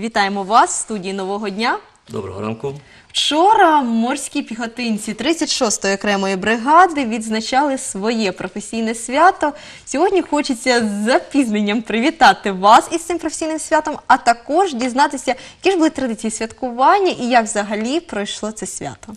Вітаємо вас в студії «Нового дня». Доброго ранку. Вчора морські піхотинці 36-ї окремої бригади відзначали своє професійне свято. Сьогодні хочеться з запізненням привітати вас із цим професійним святом, а також дізнатися, які ж були традиції святкування і як взагалі пройшло це свято.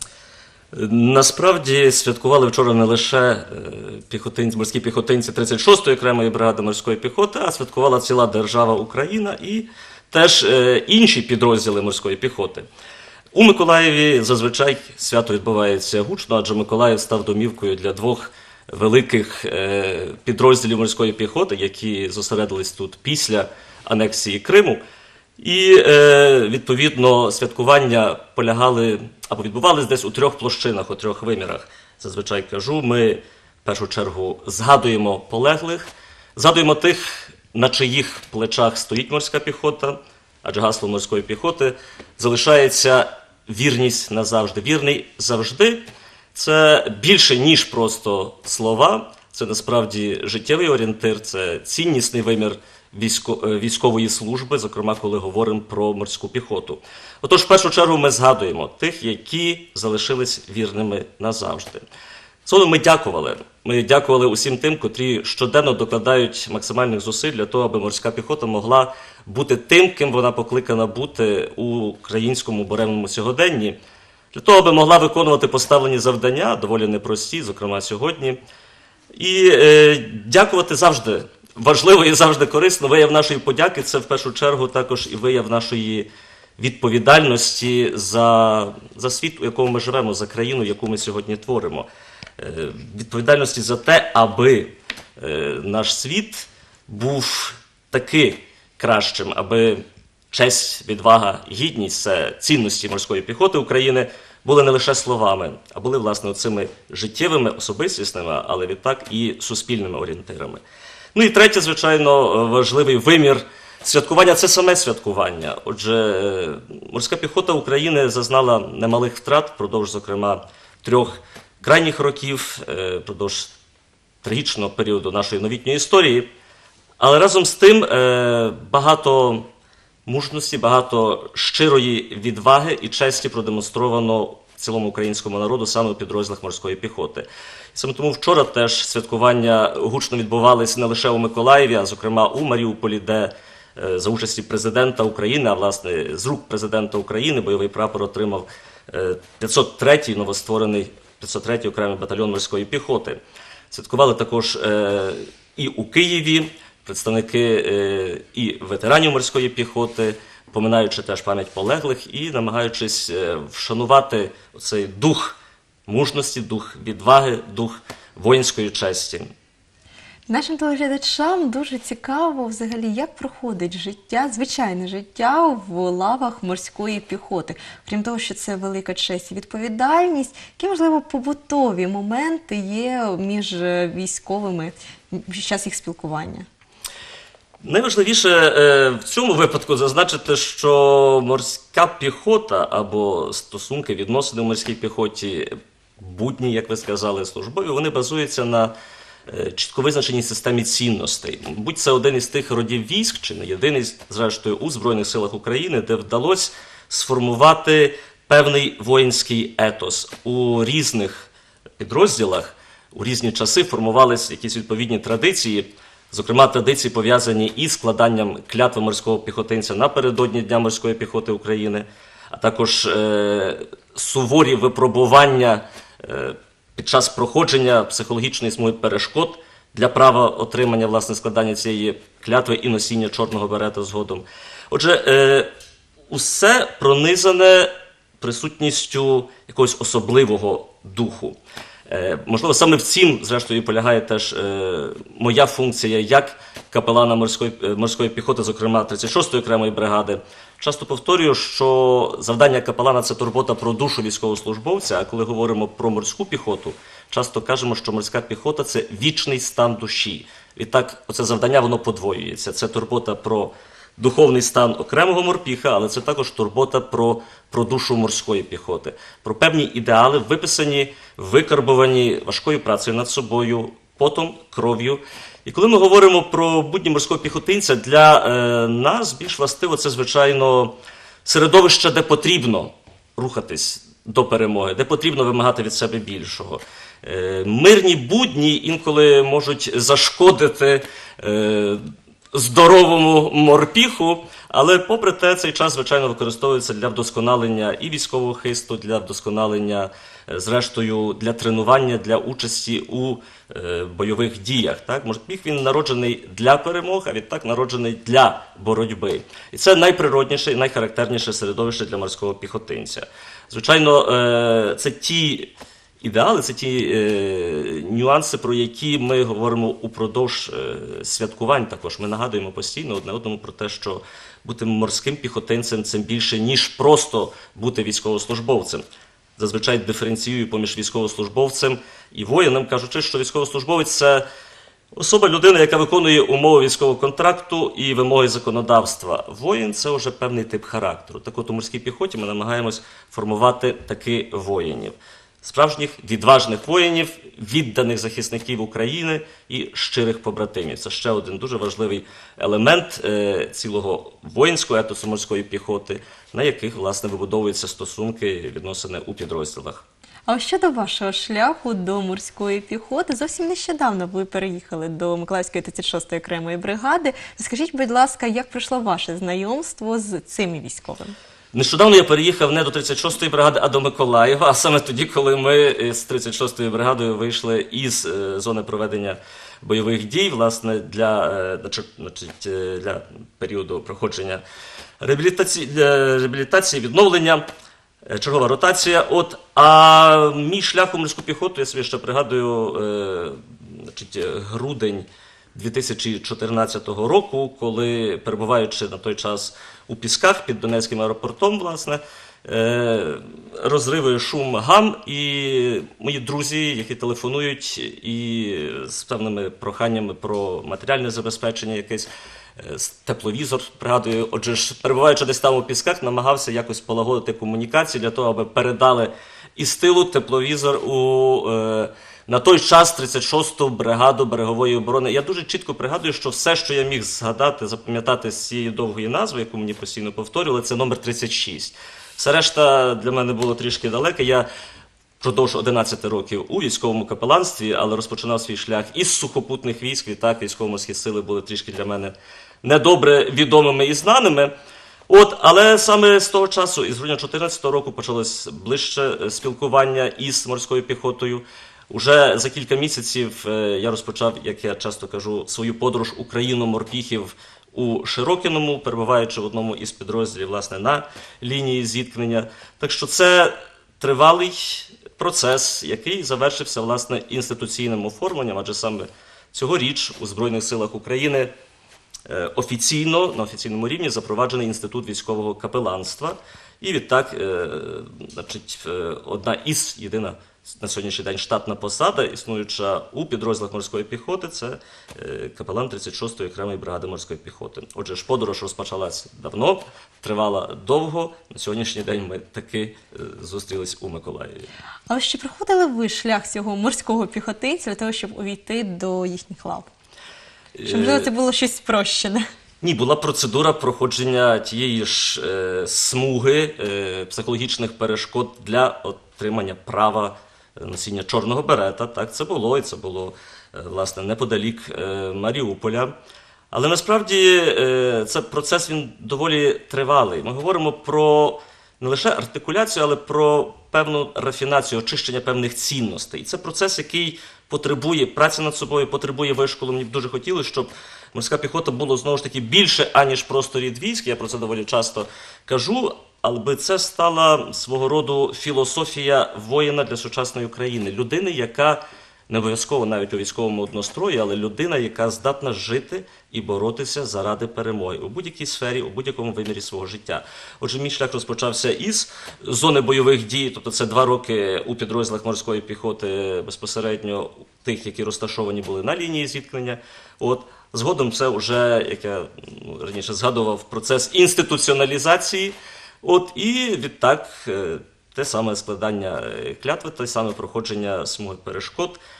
Насправді святкували вчора не лише морські піхотинці 36-ї окремої бригади морської піхоти, а святкувала ціла держава Україна і теж інші підрозділи морської піхоти. У Миколаєві зазвичай свято відбувається гучно, адже Миколаїв став домівкою для двох великих підрозділів морської піхоти, які зосередились тут після анексії Криму. І, відповідно, святкування полягали або відбувались десь у трьох площинах, у трьох вимірах. Зазвичай кажу, ми в першу чергу згадуємо полеглих, згадуємо тих, на чиїх плечах стоїть морська піхота, адже гасло морської піхоти залишається вірність назавжди. Вірний завжди – це більше, ніж просто слова, це насправді життєвий орієнтир, це ціннісний вимір військової служби, зокрема, коли говоримо про морську піхоту. Отож, в першу чергу ми згадуємо тих, які залишились вірними назавжди. Словом, ми дякували. Ми дякували усім тим, котрі щоденно докладають максимальних зусиль для того, аби морська піхота могла бути тим, ким вона покликана бути у українському буремному сьогоденні, для того, аби могла виконувати поставлені завдання, доволі непрості, зокрема сьогодні. І дякувати завжди важливо і завжди корисно. Вияв нашої подяки – це в першу чергу також і вияв нашої відповідальності за світ, у якому ми живемо, за країну, яку ми сьогодні творимо. Відповідальності за те, аби наш світ був таки кращим, аби честь, відвага, гідність – це цінності морської піхоти України – були не лише словами, а були, власне, оцими життєвими, особистісними, але відтак і суспільними орієнтирами. Ну і третє, звичайно, важливий вимір святкування – це саме святкування. Отже, морська піхота України зазнала немалих втрат впродовж, зокрема, трьох крайніх років, впродовж трагічного періоду нашої новітньої історії. Але разом з тим багато мужності, багато щирої відваги і честі продемонстровано цілому українському народу саме у підрозділах морської піхоти. Саме тому вчора теж святкування гучно відбувалися не лише у Миколаєві, а зокрема у Маріуполі, де за участі президента України, а власне з рук президента України бойовий прапор отримав 503-й новостворений 503-й окремий батальйон морської піхоти. Святкували також і у Києві представники і ветеранів морської піхоти, поминаючи теж пам'ять полеглих і намагаючись вшанувати цей дух мужності, дух відваги, дух воїнської честі. Нашим телеглядачам дуже цікаво взагалі, як проходить життя, звичайне життя в лавах морської піхоти. Крім того, що це велика честь і відповідальність, які, можливо, побутові моменти є між військовими під час їх спілкування? Найважливіше в цьому випадку зазначити, що морська піхота або стосунки, відносини в морській піхоті, будні, як ви сказали, службові, вони базуються на чітко визначеній системі цінностей. Будь це один із тих родів військ, чи не єдиний, зрештою, у Збройних силах України, де вдалося сформувати певний воїнський етос. У різних підрозділах, у різні часи формувалися якісь відповідні традиції, зокрема, традиції пов'язані із складанням клятви морського піхотинця напередодні Дня морської піхоти України, а також суворі випробування під час проходження психологічної смуги перешкод для права отримання, власне, складання цієї клятви і носіння чорного берета згодом. Отже, усе пронизане присутністю якогось особливого духу. Можливо, саме в цім, зрештою, полягає теж моя функція як капелана морської піхоти, зокрема 36-ї окремої бригади. Часто повторюю, що завдання капелана – це турбота про душу військовослужбовця, а коли говоримо про морську піхоту, часто кажемо, що морська піхота – це вічний стан душі. Відтак, оце завдання, воно подвоюється. Це турбота про духовний стан окремого морпіха, але це також турбота про душу морської піхоти, про певні ідеали, виписані, викарбовані важкою працею над собою, потом, кров'ю. І коли ми говоримо про будні морського піхотинця, для нас більш властиво це, звичайно, середовище, де потрібно рухатись до перемоги, де потрібно вимагати від себе більшого. Мирні будні інколи можуть зашкодити здоровому морпіху, але попри те цей час, звичайно, використовується для вдосконалення і військового хисту, для вдосконалення, зрештою, для тренування, для участі у бойових діях. Так? Морпіх він народжений для перемог, а відтак народжений для боротьби. І це найприродніше і найхарактерніше середовище для морського піхотинця. Звичайно, це ті ідеали, це ті нюанси, про які ми говоримо упродовж святкувань також. Ми нагадуємо постійно одне одному про те, що бути морським піхотинцем – це більше, ніж просто бути військовослужбовцем. Зазвичай диференціюю поміж військовослужбовцем і воїном, кажучи, що військовослужбовець – це особа, людина, яка виконує умови військового контракту і вимоги законодавства. Воїн – це вже певний тип характеру. Так от у морській піхоті ми намагаємось формувати таки воїнів. Справжніх, відважних воїнів, відданих захисників України і щирих побратимів. Це ще один дуже важливий елемент цілого воїнського етосу морської піхоти, на яких, власне, вибудовуються стосунки, відносини у підрозділах. А ось щодо вашого шляху до морської піхоти, зовсім нещодавно ви переїхали до Миколаївської 36-ї окремої бригади. Скажіть, будь ласка, як пройшло ваше знайомство з цими військовими? Нещодавно я переїхав не до 36-ї бригади, а до Миколаєва, а саме тоді, коли ми з 36-ї бригадою вийшли із зони проведення бойових дій, власне, для періоду проходження реабілітації, відновлення, чергова ротація. А мій шлях у морську піхоту, я собі ще пригадую, грудень 2014 року, коли, перебуваючи на той час у Пісках під Донецьким аеропортом, власне, розриви, шум, гам, і мої друзі, які телефонують і з певними проханнями про матеріальне забезпечення якесь, тепловізор, пригадую, отже ж, перебуваючи десь там у Пісках, намагався якось полагодити комунікації для того, аби передали із тилу тепловізор на той час 36-ту бригаду берегової оборони. Я дуже чітко пригадую, що все, що я міг згадати, запам'ятати з цієї довгої назви, яку мені постійно повторювали, це номер 36. Все решта для мене було трішки далеке. Я впродовж 11 років у військовому капеланстві, але розпочинав свій шлях із сухопутних військ. Відтак військово-морські сили були трішки для мене недобре відомими і знаними. Але саме з того часу, із грудня 2014 року, почалось ближче спілкування із морською піхотою. Уже за кілька місяців я розпочав, як я часто кажу, свою подорож Україну-морпіхів у Широкиному, перебуваючи в одному із підрозділів, власне, на лінії зіткнення. Так що це тривалий процес, який завершився, власне, інституційним оформленням, адже саме цьогоріч у Збройних силах України офіційно, на офіційному рівні запроваджений інститут військового капеланства. І відтак, одна із єдина на сьогоднішній день штатна посада, існуюча у підрозділах морської піхоти, це капелан 36-ї окремої бригади морської піхоти. Отже ж, подорож розпочалась давно, тривала довго. На сьогоднішній день ми таки зустрілись у Миколаєві. А ось чи проходили ви шлях цього морського піхотинця для того, щоб увійти до їхніх лав? Чи, можливо, це було щось спрощене? Ні, була процедура проходження тієї ж смуги психологічних перешкод для отримання права носіння чорного берета. Так, це було, і це було, власне, неподалік Маріуполя. Але насправді цей процес, він доволі тривалий. Ми говоримо про не лише артикуляцію, але про певну рафінацію, очищення певних цінностей. І це процес, який потребує праці над собою, потребує вишколу. Мені б дуже хотілося, щоб морська піхота була, знову ж таки, більше, аніж просто рід військ. Я про це доволі часто кажу. Але це стала свого роду філософія воїна для сучасної України. Людини, яка не обов'язково навіть у військовому однострої, але людина, яка здатна жити і боротися заради перемоги у будь-якій сфері, у будь-якому вимірі свого життя. Отже, мій шлях розпочався із зони бойових дій, тобто це 2 роки у підрозділах морської піхоти, безпосередньо тих, які розташовані були на лінії зіткнення. Згодом це вже, як я раніше згадував, процес інституціоналізації. І відтак те саме складання клятви, те саме проходження смуги перешкод.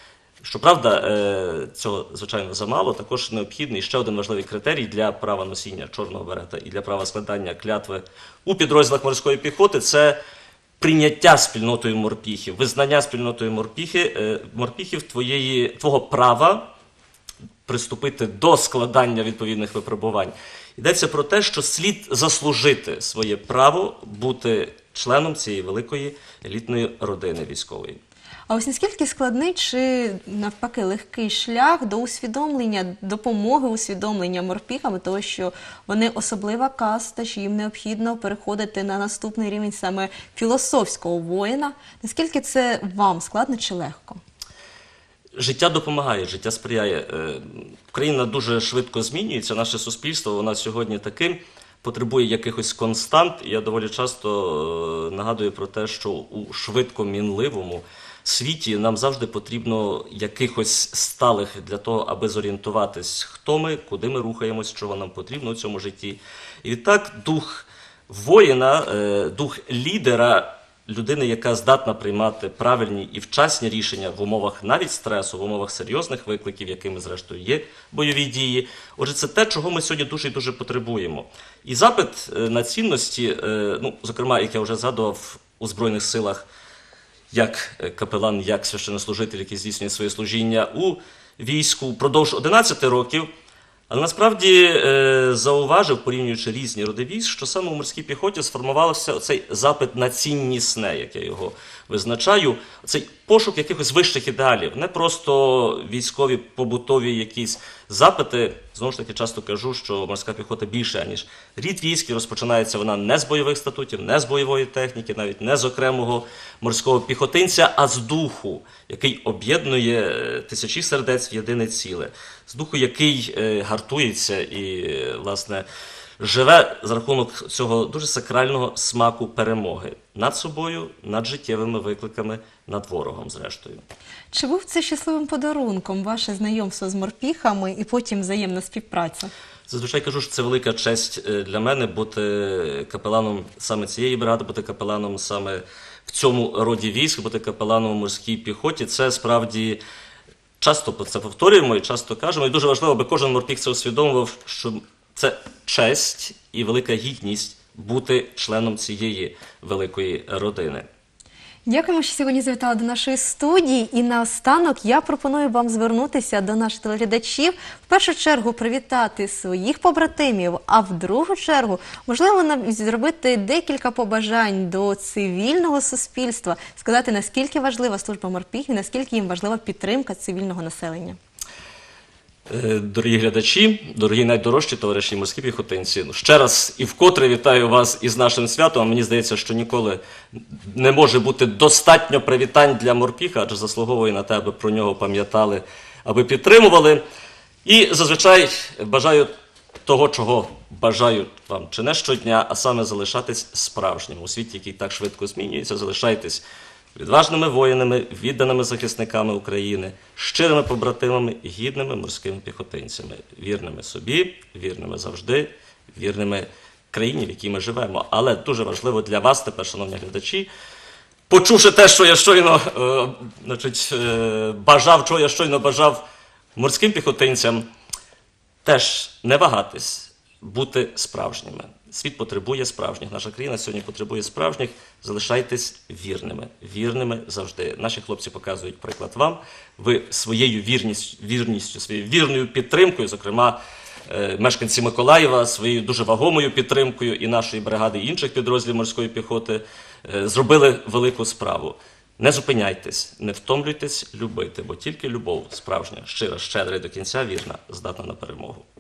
Щоправда, цього, звичайно, замало. Також необхідний ще один важливий критерій для права носіння чорного берета і для права складання клятви у підрозділах морської піхоти – це прийняття спільнотою морпіхів, визнання спільнотою морпіхів твого права приступити до складання відповідних випробувань. Йдеться про те, що слід заслужити своє право бути членом цієї великої елітної родини військової. А ось наскільки складний чи навпаки легкий шлях до усвідомлення, допомоги усвідомлення морпіхам, того, що вони особлива каста, що їм необхідно переходити на наступний рівень саме філософського воїна. Наскільки це вам складно чи легко? Життя допомагає, життя сприяє. Україна дуже швидко змінюється, наше суспільство, воно сьогодні таким, потребує якихось констант. І я доволі часто нагадую про те, що у швидко мінливому світі нам завжди потрібно якихось сталих для того, аби зорієнтуватись, хто ми, куди ми рухаємось, чого нам потрібно у цьому житті. І відтак дух воїна, дух лідера, людини, яка здатна приймати правильні і вчасні рішення в умовах навіть стресу, в умовах серйозних викликів, якими, зрештою, є бойові дії. Отже, це те, чого ми сьогодні дуже і дуже потребуємо. І запит на цінності, зокрема, як я вже згадував, у Збройних силах, як капелан, як священнослужитель, який здійснює своє служіння у війську впродовж 11 років. Але насправді зауважив, порівнюючи різні роди військ, що саме у морській піхоті сформувався цей запит на ціннісне, як я його визначаю, цей пошук якихось вищих ідеалів, не просто військові, побутові якісь запити. Знову ж таки, часто кажу, що морська піхота більше, ніж рід військ, і розпочинається вона не з бойових статутів, не з бойової техніки, навіть не з окремого морського піхотинця, а з духу, який об'єднує тисячі сердець в єдине ціле, з духу, який гартується і, власне, живе за рахунок цього дуже сакрального смаку перемоги над собою, над життєвими викликами, над ворогом, зрештою. Чи був це щасливим подарунком, ваше знайомство з морпіхами і потім взаємна співпраця? Зазвичай кажу, що це велика честь для мене бути капеланом саме цієї бригади, бути капеланом саме в цьому роді військ, бути капеланом у морській піхоті. Це справді часто це повторюємо і часто кажемо. І дуже важливо, аби кожен морпіх це усвідомив, що це честь і велика гідність бути членом цієї великої родини. Дякуємо, що сьогодні завітали до нашої студії. І наостанок я пропоную вам звернутися до наших телеглядачів. В першу чергу привітати своїх побратимів, а в другу чергу, можливо, нам зробити декілька побажань до цивільного суспільства, сказати, наскільки важлива служба морпіхів, наскільки їм важлива підтримка цивільного населення. Дорогі глядачі, дорогі найдорожчі товариші морські піхотинці, ще раз і вкотре вітаю вас із нашим святом. Мені здається, що ніколи не може бути достатньо привітань для морпіха, адже заслуговує на те, аби про нього пам'ятали, аби підтримували. І зазвичай бажаю того, чого бажаю вам чи не щодня, а саме залишатись справжнім у світі, який так швидко змінюється. Залишайтесь відважними воїнами, відданими захисниками України, щирими побратимами і гідними морськими піхотинцями, вірними собі, вірними завжди, вірними країні, в якій ми живемо. Але дуже важливо для вас тепер, шановні глядачі, почувши те, що я щойно бажав морським піхотинцям, теж не вагатись, бути справжніми. Світ потребує справжніх, наша країна сьогодні потребує справжніх. Залишайтесь вірними завжди. Наші хлопці показують приклад вам. Ви своєю вірністю, своєю вірною підтримкою, зокрема, мешканці Миколаєва, своєю дуже вагомою підтримкою і нашої бригади, і інших підрозділів морської піхоти, зробили велику справу. Не зупиняйтесь, не втомлюйтесь любити, бо тільки любов справжня, щира, щедра і до кінця вірна, здатна на перемогу.